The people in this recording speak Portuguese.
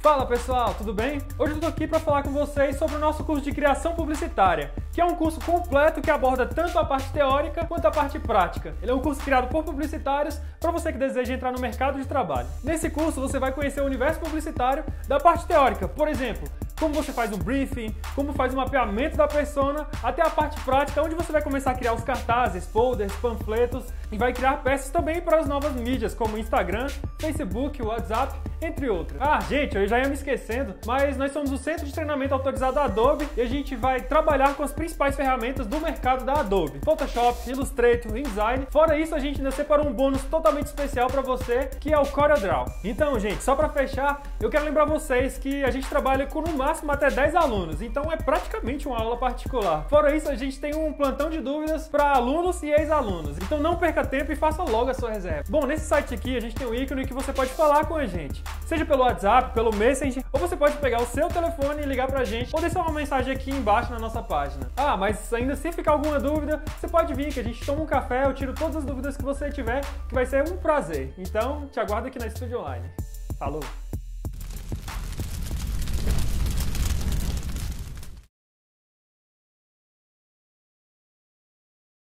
Fala pessoal, tudo bem? Hoje eu tô aqui para falar com vocês sobre o nosso curso de Criação Publicitária, que é um curso completo que aborda tanto a parte teórica quanto a parte prática. Ele é um curso criado por publicitários para você que deseja entrar no mercado de trabalho. Nesse curso você vai conhecer o universo publicitário da parte teórica, por exemplo, como você faz um briefing, como faz o mapeamento da persona, até a parte prática, onde você vai começar a criar os cartazes, folders, panfletos e vai criar peças também para as novas mídias, como Instagram, Facebook, WhatsApp, entre outras. Ah, gente, eu já ia me esquecendo, mas nós somos o Centro de Treinamento Autorizado da Adobe e a gente vai trabalhar com as principais ferramentas do mercado da Adobe: Photoshop, Illustrator, InDesign. Fora isso, a gente ainda separou um bônus totalmente especial para você, que é o CorelDRAW. Então, gente, só para fechar, eu quero lembrar vocês que a gente trabalha com no máximo até 10 alunos, então é praticamente uma aula particular. Fora isso, a gente tem um plantão de dúvidas para alunos e ex-alunos, então não perca tempo e faça logo a sua reserva. Bom, nesse site aqui a gente tem um ícone que você pode falar com a gente, seja pelo WhatsApp, pelo Messenger, ou você pode pegar o seu telefone e ligar pra gente, ou deixar uma mensagem aqui embaixo na nossa página. Ah, mas ainda se ficar alguma dúvida, você pode vir que a gente toma um café, eu tiro todas as dúvidas que você tiver, que vai ser um prazer. Então, te aguardo aqui na Estúdio Online. Falou!